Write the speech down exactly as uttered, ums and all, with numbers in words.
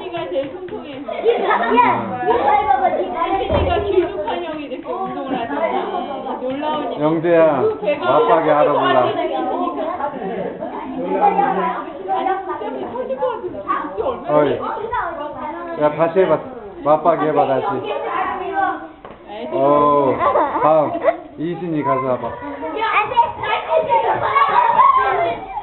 이순이가 제일 통통해. 야, 이거 봐봐, 이순이가 길쭉한 형이 이렇게 운동을 하잖아. 놀라운 영재야, 맞박이 알아볼라. 아니, 진짜 터질 것 같은데. 진짜 얼마나 어이. 야, 다시 해봐. 맞박이 해봐, 다시. 오, 다음. 이순이 가서 해봐. 안 돼!